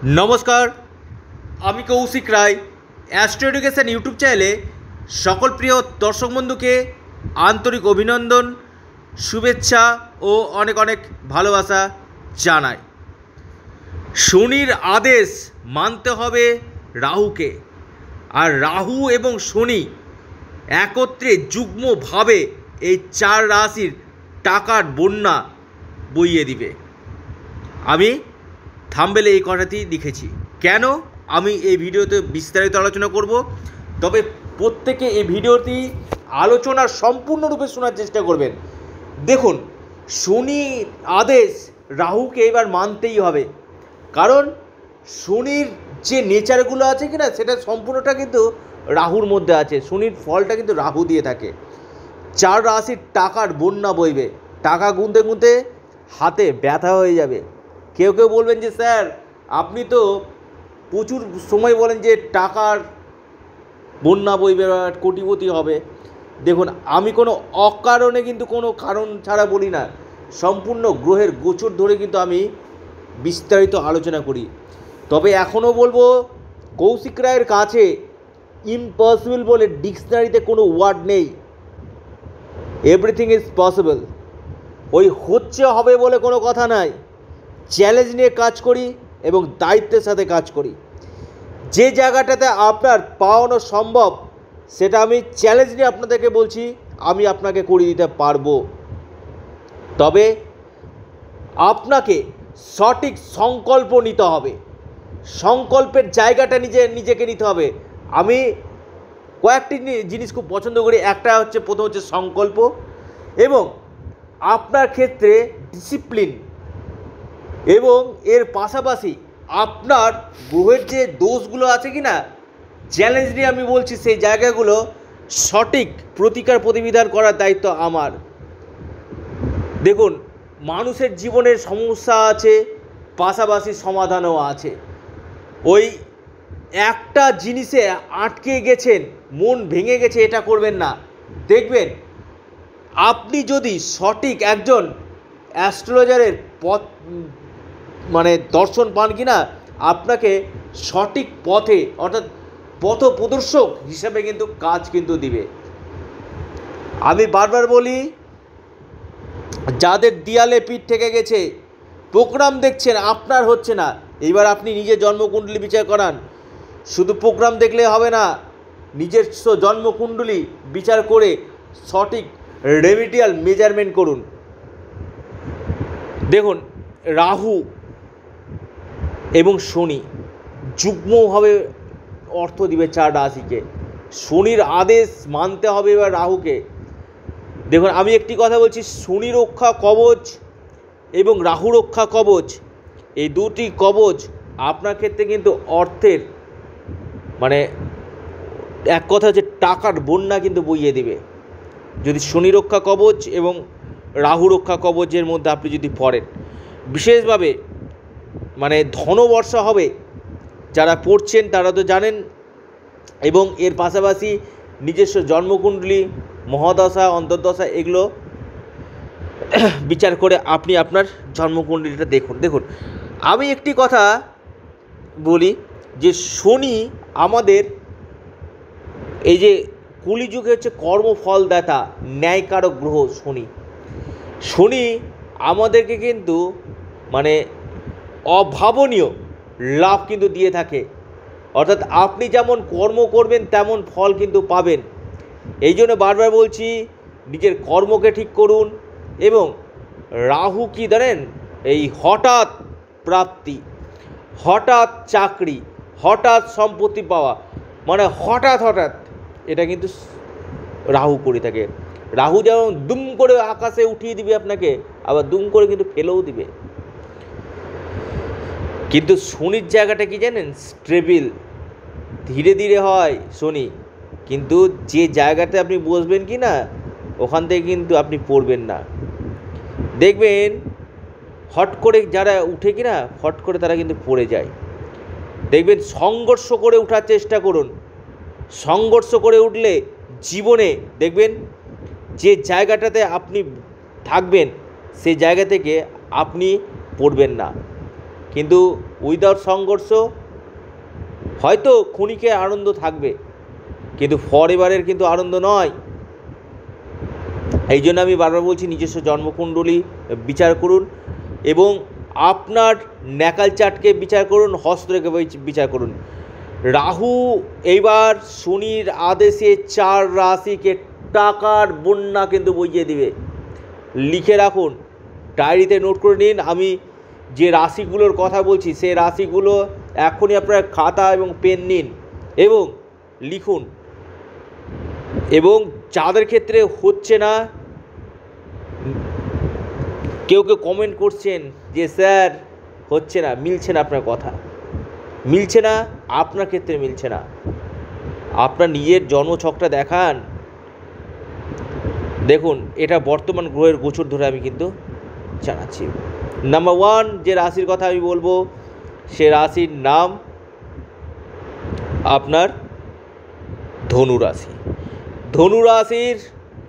नमस्कार আমি Kaushik Roy astro education YouTube চ্যানেলে সকল প্রিয় দর্শক বন্ধুকে আন্তরিক অভিনন্দন শুভেচ্ছা ও অনেক অনেক ভালোবাসা জানাই। শনির আদেশ মানতে হবে রাহুকে, আর রাহু এবং শনি একত্রে যুগ্মভাবে এই চার রাশির টাকার বন্যা বইয়ে দিবে। আমি থাম্বনেলে এই কথাটি লিখেছি। কেন আমি এই ভিডিওতে বিস্তারিত আলোচনা করব, তবে প্রত্যেকে এই ভিডিওটি আলোচনার সম্পূর্ণরূপে শোনার চেষ্টা করবেন। দেখুন, শনি আদেশ রাহুকে এবার মানতেই হবে, কারণ শনির যে নেচারগুলো আছে কিনা সেটা সম্পূর্ণটা কিন্তু রাহুর মধ্যে আছে। শনির ফলটা কিন্তু রাহু দিয়ে থাকে। চার রাশির টাকার বন্যা বইবে, টাকা গুনতে গুনতে হাতে ব্যথা হয়ে যাবে। কেউ কেউ বলবেন যে স্যার আপনি তো প্রচুর সময় বলেন যে টাকার বন্যা বইবে, কোটিপতি হবে। দেখুন, আমি কোনো অকারণে কিন্তু কোনো কারণ ছাড়া বলি না, সম্পূর্ণ গ্রহের গোচর ধরে কিন্তু আমি বিস্তারিত আলোচনা করি। তবে এখনও বলবো, কৌশিক রায়ের কাছে ইম্পসিবল বলে ডিকশনারিতে কোনো ওয়ার্ড নেই। Everything is possible. ওই হচ্ছে হবে বলে কোনো কথা নাই। চ্যালেঞ্জ নিয়ে কাজ করি এবং দায়িত্বের সাথে কাজ করি। যে জায়গাটাতে আপনার পাওয়ানো সম্ভব সেটা আমি চ্যালেঞ্জ নিয়ে আপনাদেরকে বলছি, আমি আপনাকে করিয়ে দিতে পারবো। তবে আপনাকে সঠিক সংকল্প নিতে হবে, সংকল্পের জায়গাটা নিজেকে নিতে হবে। আমি কয়েকটি জিনিস খুব পছন্দ করি। একটা হচ্ছে, প্রথম হচ্ছে সংকল্প, এবং আপনার ক্ষেত্রে ডিসিপ্লিন, এবং এর পাশাপাশি আপনার গ্রহের যে দোষগুলো আছে কি না, চ্যালেঞ্জ নিয়ে আমি বলছি, সেই জায়গাগুলো সঠিক প্রতিকার প্রতিবিধান করার দায়িত্ব আমার। দেখুন, মানুষের জীবনের সমস্যা আছে, পাশাপাশি সমাধানও আছে। ওই একটা জিনিসে আটকে গেছেন, মন ভেঙে গেছে, এটা করবেন না। দেখবেন, আপনি যদি সঠিক একজন অ্যাস্ট্রোলজারের দর্শন পান কি না, আপনাকে সঠিক পথে অর্থাৎ পথ প্রদর্শক হিসাবে কিন্তু কাজ কিন্তু দিবে। আমি বারবার বলি, যাদের দেয়ালে পিঠ থেকে গেছে, প্রোগ্রাম দেখছেন আপনার হচ্ছে না, এবার আপনি নিজের জন্মকুণ্ডলী বিচার করান। শুধু প্রোগ্রাম দেখলে হবে না, নিজস্ব জন্মকুণ্ডলী বিচার করে সঠিক রেমিডিয়াল মেজারমেন্ট করুন। দেখুন, রাহু এবং শনি যুগ্মভাবে অর্থ দিবে চার রাশিকে। শনির আদেশ মানতে হবে এবার রাহুকে। দেখুন, আমি একটি কথা বলছি, শনি রক্ষা কবচ এবং রাহু রক্ষা কবচ, এই দুটি কবচ আপনার ক্ষেত্রে কিন্তু অর্থের এক কথা হচ্ছে টাকার বন্যা কিন্তু বইয়ে দিবে। যদি শনি রক্ষা কবচ এবং রাহু রক্ষা কবচের মধ্যে আপনি যদি পড়েন, বিশেষভাবে ধনবর্ষা হবে। যারা পড়ছেন তারা তো জানেন, এবং এর পাশাপাশি নিজস্ব জন্মকুণ্ডলী, মহাদশা, অন্তর্দশা, এগুলো বিচার করে আপনি আপনার জন্মকুণ্ডলীটা দেখুন। আমি একটি কথা বলি যে শনি আমাদের এই যে কলিযুগে হচ্ছে কর্মফলদাতা, ন্যায়কারক গ্রহ শনি আমাদেরকে কিন্তু অভাবনীয় লাভ কিন্তু দিয়ে থাকে। অর্থাৎ আপনি যেমন কর্ম করবেন তেমন ফল কিন্তু পাবেন। এই জন্য বারবার বলছি, নিজের কর্মকে ঠিক করুন। এবং রাহু কি জানেন, এই হঠাৎ প্রাপ্তি, হঠাৎ চাকরি, হঠাৎ সম্পত্তি পাওয়া, হঠাৎ এটা কিন্তু রাহু করে থাকে। রাহু যেমন দুম করে আকাশে উঠিয়ে দিবে আপনাকে, আবার দুম করে কিন্তু ফেলেও দিবে। কিন্তু শনির জায়গাটা কি জানেন, স্টেবল, ধীরে ধীরে হয় শনি। কিন্তু যে জায়গাতে আপনি বসবেন কি না, ওখান থেকে কিন্তু আপনি পড়বেন না। দেখবেন হট করে যারা উঠে কি না, হট করে তারা কিন্তু পড়ে যায়। দেখবেন, সংঘর্ষ করে ওঠার চেষ্টা করুন। সংঘর্ষ করে উঠলে জীবনে দেখবেন যে জায়গাটাতে আপনি থাকবেন সেই জায়গা থেকে আপনি পড়বেন না। কিন্তু উইদাউট সংঘর্ষ হয়তো ক্ষণিকে আনন্দ থাকবে, কিন্তু ফরএভারের কিন্তু আনন্দ নয়। এই জন্য আমি বারবার বলছি, নিজস্ব জন্মকুণ্ডলী বিচার করুন এবং আপনার ন্যাকাল চার্টকে বিচার করুন, হস্তরেখা বিচার করুন। রাহু এইবার শনির আদেশে 4 রাশিকে টাকার বন্যা কিন্তু বইয়ে দিবে। লিখে রাখুন, ডায়েরিতে নোট করে নিন। আমি যে রাশিগুলোর কথা বলছি সেই রাশিগুলো এখনই আপনার খাতা এবং পেন নিন এবং লিখুন। এবং যাদের ক্ষেত্রে হচ্ছে না, কেউ কেউ কমেন্ট করছেন যে স্যার হচ্ছে না, মিলছে না, আপনার কথা মিলছে না, আপনার ক্ষেত্রে মিলছে না। আপনার নিজের জন্মছকটা দেখান। দেখুন, এটা বর্তমান গ্রহের গোচর ধরে আমি কিন্তু জানাচ্ছি। নাম্বার 1 যে রাশির কথা আমি বলবো, সে রাশির নাম আপনার ধনু রাশি। ধনু রাশির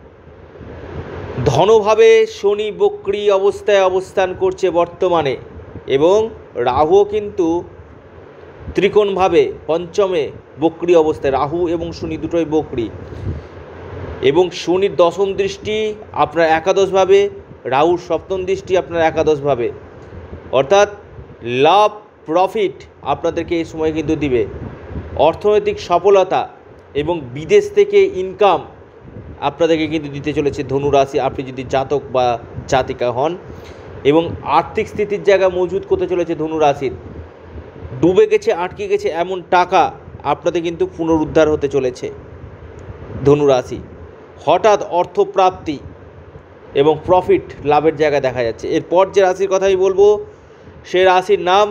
ধনভাবে শনি বক্রী অবস্থায় অবস্থান করছে বর্তমানে, এবং রাহুও কিন্তু ত্রিকোণভাবে পঞ্চমে বক্রী অবস্থায়। রাহু এবং শনি দুটোই বক্রী, এবং শনির দশম দৃষ্টি আপনার একাদশভাবে, রাহুর সপ্তম দৃষ্টি আপনার একাদশভাবে। অর্থাৎ লাভ প্রফিট আপনাদেরকে এই সময় কিন্তু দিবে। অর্থনৈতিক সফলতা এবং বিদেশ থেকে ইনকাম আপনাদেরকে কিন্তু দিতে চলেছে ধনু রাশি, আপনি যদি জাতক বা জাতিকা হন। এবং আর্থিক স্থিতির জায়গা মজবুত করতে চলেছে ধনু রাশির। ডুবে গেছে, আটকে গেছে এমন টাকা আপনাদের কিন্তু পুনরুদ্ধার হতে চলেছে ধনু রাশি। হঠাৎ অর্থপ্রাপ্তি এবং প্রফিট লাভের জায়গা দেখা যাচ্ছে। এরপর যে রাশির কথা আমি বলবো, সে রাশির নাম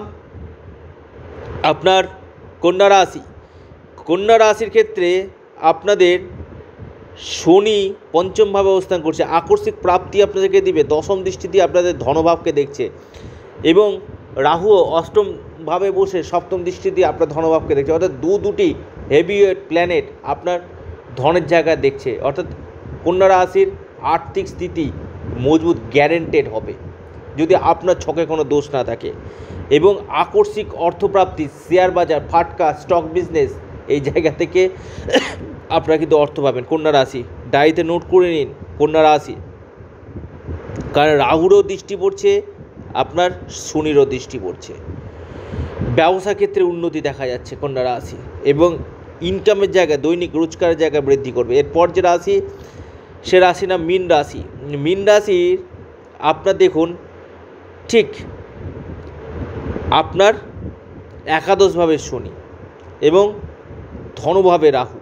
আপনার কন্যা রাশি। কন্যা রাশির ক্ষেত্রে আপনাদের শনি পঞ্চমভাবে অবস্থান করছে, আকস্মিক প্রাপ্তি আপনাদেরকে দিবে। দশম দৃষ্টি দিয়ে আপনাদের ধনভাবকে দেখছে, এবং রাহুও অষ্টমভাবে বসে সপ্তম দৃষ্টি দিয়ে আপনার ধনভাবকে দেখছে। অর্থাৎ দুটি হেভিওয়েট প্ল্যানেট আপনার ধনের জায়গা দেখছে। অর্থাৎ কন্যা রাশির আর্থিক স্থিতি মজবুত, গ্যারেন্টেড হবে যদি আপনার ছকে কোনো দোষ না থাকে। এবং আকস্মিক অর্থপ্রাপ্তি, শেয়ার বাজার, ফাটকা, স্টক বিজনেস, এই জায়গা থেকে আপনারা কিন্তু অর্থ পাবেন। কন্যা রাশি ডায়েরিতে নোট করে নিন, কন্যা রাশি, কারণ রাহুরও দৃষ্টি পড়ছে, আপনার শনিরও দৃষ্টি পড়ছে। ব্যবসা ক্ষেত্রে উন্নতি দেখা যাচ্ছে কন্যা রাশি, এবং ইনকামের জায়গা, দৈনিক রোজগারের জায়গা বৃদ্ধি করবে। এরপর যে রাশি, সে রাশি নাম মীন রাশি। মীন রাশির আপনার দেখুন, ঠিক আপনার একাদশভাবে শনি এবং ধনভাবে রাহু।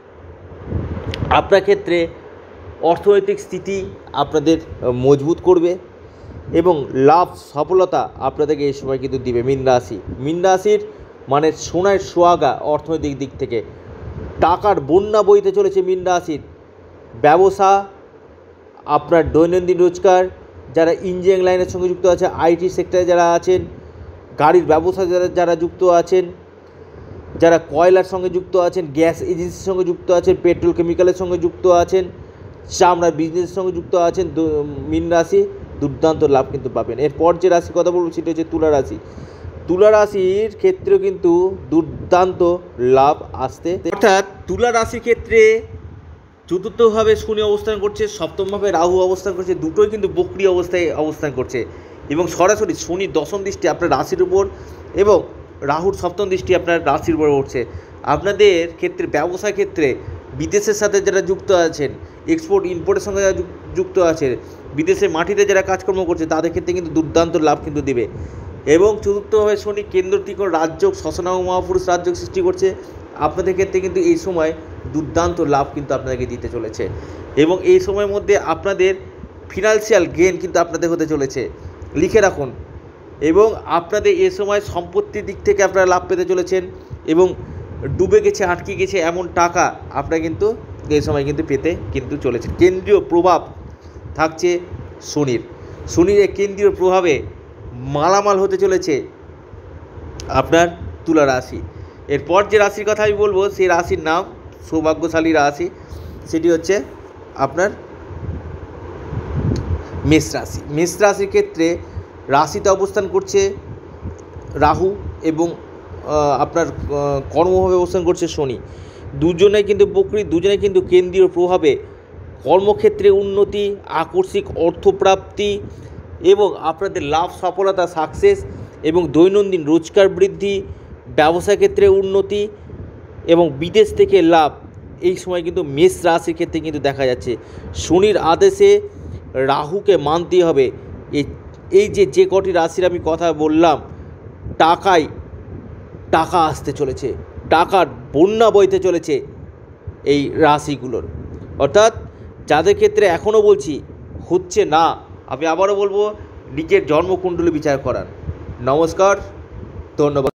আপনার ক্ষেত্রে অর্থনৈতিক স্থিতি আপনাদের মজবুত করবে এবং লাভ সফলতা আপনাদেরকে এই সময় কিন্তু দিবে মীন রাশি। মীন রাশির মানে সোনার সোহাগা অর্থনৈতিক দিক থেকে, টাকার বন্যা বইতে চলেছে মীন রাশির। ব্যবসা, আপনার দৈনন্দিন রোজগার, যারা ইঞ্জিনিয়ারিং লাইনের সঙ্গে যুক্ত আছে, আইটি সেক্টরে যারা আছেন, গাড়ির ব্যবসা যারা যুক্ত আছেন, যারা কয়লার সঙ্গে যুক্ত আছেন, গ্যাস এজেন্সির সঙ্গে যুক্ত আছেন, পেট্রোল কেমিক্যালের সঙ্গে যুক্ত আছেন, চামড়ার বিজনেসের সঙ্গে যুক্ত আছেন, মীন রাশি দুর্দান্ত লাভ কিন্তু পাবেন। এরপর যে রাশির কথা বলবো সেটা হচ্ছে তুলা রাশি। তুলা রাশির ক্ষেত্রেও কিন্তু দুর্দান্ত লাভ আসতে, অর্থাৎ তুলা রাশির ক্ষেত্রে চতুর্থভাবে শনি অবস্থান করছে, সপ্তমভাবে রাহু অবস্থান করছে, দুটোই কিন্তু বক্রী অবস্থায় অবস্থান করছে, এবং সরাসরি শনির দশম দৃষ্টি আপনার রাশির উপর এবং রাহুর সপ্তম দৃষ্টি আপনার রাশির উপর উঠছে। আপনাদের ক্ষেত্রে, ব্যবসার ক্ষেত্রে, বিদেশের সাথে যারা যুক্ত আছেন, এক্সপোর্ট ইম্পোর্টের সঙ্গে যারা যুক্ত আছে, বিদেশে মাটিতে যারা কাজকর্ম করছে, তাদের ক্ষেত্রে কিন্তু দুর্দান্ত লাভ কিন্তু দেবে। এবং চতুর্থভাবে শনি কেন্দ্র ত্রিকোণ রাজযোগ, শশনাগ মহাপুরুষ রাজযোগ সৃষ্টি করছে। আপনাদের ক্ষেত্রে কিন্তু এই সময় দুর্দান্ত লাভ কিন্তু আপনাদেরকে দিতে চলেছে, এবং এই সময়ের মধ্যে আপনাদের ফিনান্সিয়াল গেইন কিন্তু আপনাদের হতে চলেছে। লিখে রাখুন। এবং আপনাদের এ সময় সম্পত্তির দিক থেকে আপনারা লাভ পেতে চলেছেন, এবং ডুবে গেছে, আটকে গেছে এমন টাকা আপনারা কিন্তু এই সময় কিন্তু পেতে কিন্তু চলেছেন। কেন্দ্রীয় প্রভাব থাকছে শনির এই কেন্দ্রীয় প্রভাবে মালামাল হতে চলেছে আপনার তুলা রাশি। এরপর যে রাশির কথা আমি বলবো, সেই রাশির নাম সৌভাগ্যশালী রাশি, সেটি হচ্ছে আপনার মেষ রাশি। মেষ রাশির ক্ষেত্রে রাশিতে অবস্থান করছে রাহু এবং আপনার কর্মভাবে অবস্থান করছে শনি, দুজনেই কিন্তু বকরি, দুজনেই কিন্তু কেন্দ্রীয় প্রভাবে কর্মক্ষেত্রে উন্নতি, আকস্মিক অর্থপ্রাপ্তি এবং আপনাদের লাভ, সফলতা, সাকসেস এবং দৈনন্দিন রোজগার বৃদ্ধি, ব্যবসা ক্ষেত্রে উন্নতি এবং বিদেশ থেকে লাভ এই সময় কিন্তু মেষ রাশির ক্ষেত্রে কিন্তু দেখা যাচ্ছে। শনির আদেশে রাহুকে মানতে হবে। এই যে কটি রাশির আমি কথা বললাম, টাকা আসতে চলেছে, টাকার বন্যা বইতে চলেছে এই রাশিগুলোর। অর্থাৎ যাদের ক্ষেত্রে এখনও বলছি হচ্ছে না, আমি আবারও বলবো নিজের জন্মকুণ্ডলী বিচার করান। নমস্কার, ধন্যবাদ।